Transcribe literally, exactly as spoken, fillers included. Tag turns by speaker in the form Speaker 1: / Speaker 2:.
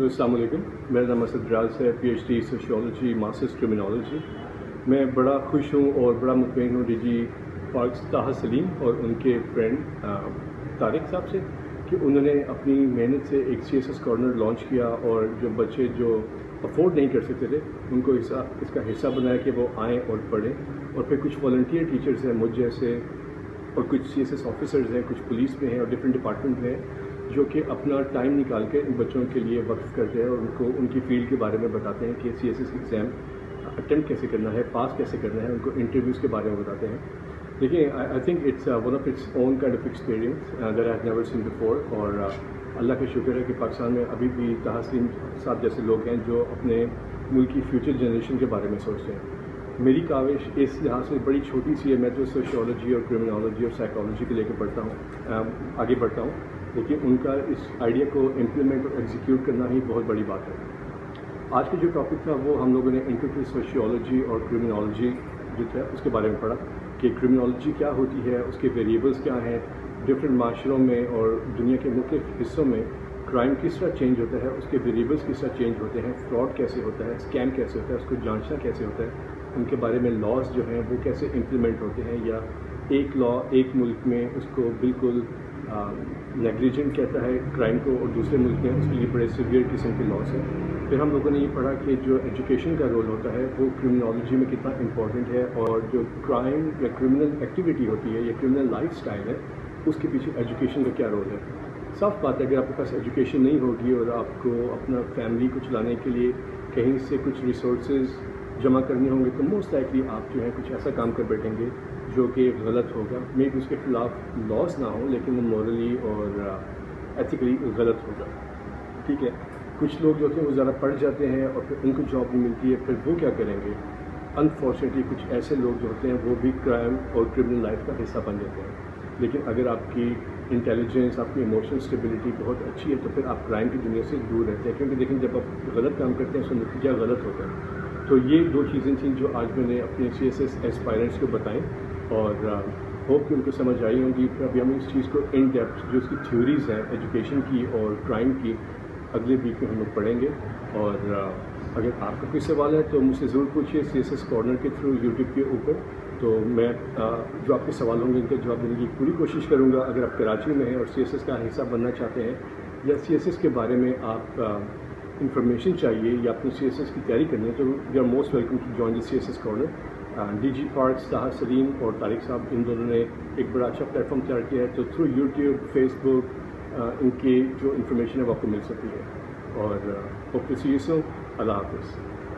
Speaker 1: السلام علیکم. میرا نام اسد ریاض ہے, P H D sociology, masters criminology. میں بڑا خوش ہوں اور بڑا مطمئن ہوں D G parks Tahir Saleem اور ان کے فرینڈ طارق صاحب سے کہ انہوں نے اپنی محنت سے ایک C S S corner launch کیا اور جو بچے جو افورڈ نہیں کر سکتے تھے ان کو اس اس کا حصہ بنایا کہ وہ آئیں اور پڑھیں. اور پھر کچھ والنٹیئر ٹیچرز ہیں مجھ جیسے اور کچھ سی ایس ایس آفیسرز ہیں, کچھ پولیس میں ہیں اور ڈفرینٹ ڈپارٹمنٹ میں ہیں جو کہ اپنا ٹائم نکال کے ان بچوں کے لیے وقف کرتے ہیں اور ان کو ان کی فیلڈ کے بارے میں بتاتے ہیں کہ C S S exam attempt کیسے کرنا ہے, پاس کیسے کرنا ہے, ان کو انٹرویوز کے بارے میں بتاتے ہیں. دیکھیں, I think it's one of its own kind of experience that I have never seen before. اور اللہ کا شکر ہے کہ پاکستان میں ابھی بھی طاہر سلیم صاحب جیسے لوگ ہیں جو اپنے ملک کی فیوچر جنریشن کے بارے میں سوچتے ہیں. میری کاوش اس لحاظ سے بڑی چھوٹی سی ہے, میں تو سوشیولوجی اور کرمنالوجی اور سائیکالوجی کو لے کے پڑھتا ہوں, آگے بڑھتا ہوں, لیکن ان کا اس آئیڈیا کو امپلیمنٹ اور ایگزیکیوٹ کرنا ہی بہت بڑی بات ہے. آج کا جو ٹاپک تھا وہ ہم لوگوں نے انٹرو سوشیولوجی اور کرمنالوجی جو تھا اس کے بارے میں پڑھا کہ کرمنالوجی کیا ہوتی ہے, اس کے ویریبلس کیا ہیں, ڈفرینٹ معاشروں میں اور دنیا کے مختلف حصوں میں کرائم کس طرح چینج ہوتا ہے, اس کے ویریبلس کس طرح چینج ہوتے ہیں, فراڈ کیسے ہوتا ہے, اسکیم کیسے ہوتا ہے, اس کو جانچنا کیسے ہوتا ہے, ان کے بارے میں لاز جو ہیں وہ کیسے امپلیمنٹ ہوتے ہیں, یا ایک لا ایک ملک میں اس کو بالکل نیگلیجنٹ کہتا ہے کرائم کو اور دوسرے ملک میں اس کے لیے بڑے سیویئر قسم کے لاس ہیں. پھر ہم لوگوں نے یہ پڑھا کہ جو ایجوکیشن کا رول ہوتا ہے وہ کرمنالوجی میں کتنا امپورٹنٹ ہے, اور جو کرائم یا کرمنل ایکٹیویٹی ہوتی ہے یا کرمنل لائف سٹائل ہے اس کے پیچھے ایجوکیشن کا کیا رول ہے. صاف بات ہے اگر آپ کے پاس ایجوکیشن نہیں ہوگی اور آپ کو اپنا فیملی کو چلانے کے لیے کہیں سے کچھ ریسورسز جمع کرنے ہوں گے تو موسٹ لائکلی آپ جو ہے کچھ ایسا کام کر بیٹھیں گے جو کہ غلط ہوگا. مے بی اس کے خلاف لاس نہ ہو لیکن وہ مورلی اور ایتھیکلی غلط ہوگا. ٹھیک ہے, کچھ لوگ جو کہ وہ ذرا پڑھ جاتے ہیں اور پھر ان کو جاب نہیں ملتی ہے, پھر وہ کیا کریں گے. انفارچونیٹلی کچھ ایسے لوگ جو ہوتے ہیں وہ بھی کرائم اور کرمنل لائف کا حصہ بن جاتے ہیں. لیکن اگر آپ کی انٹیلیجنس, آپ کی ایموشنل اسٹیبلٹی بہت اچھی ہے تو پھر آپ کرائم کی دنیا سے دور رہتے ہیں, کیونکہ دیکھیں جب آپ غلط کام کرتے ہیں اس کا نتیجہ غلط ہوتا ہے. تو یہ دو چیزیں تھیں جو آج میں نے اپنے سی ایس ایس ایسپائرنٹس کو بتائیں اور ہوپ کہ ان کو سمجھ آئی ہوں گی. پھر ابھی ہم اس چیز کو ان ڈیپتھ جو اس کی تھیوریز ہیں ایجوکیشن کی اور کرائم کی اگلے ویک میں ہم لوگ پڑھیں گے. اور اگر آپ کا کوئی سوال ہے تو مجھ سے ضرور پوچھیے سی ایس ایس کارنر کے تھرو یوٹیوب کے اوپر, تو میں جو آپ کے سوال ہوں گے ان کا جواب دینے کی پوری کوشش کروں گا. اگر آپ کراچی میں ہیں اور سی ایس ایس کا حصہ بننا چاہتے ہیں یا سی ایس ایس کے بارے میں آپ انفارمیشن چاہیے یا اپنی سی ایس ایس کی تیاری کرنی ہے تو you are most welcome to join the C S S corner. D G parks Tahir Saleem اور طارق صاحب ان دونوں نے ایک بڑا اچھا پلیٹ فارم تیار کیا ہے, تو تھرو یوٹیوب, فیس بک ان کی جو انفارمیشن ہے وہ آپ کو مل سکتی ہے. اور hope to see you soon. Allah حافظ.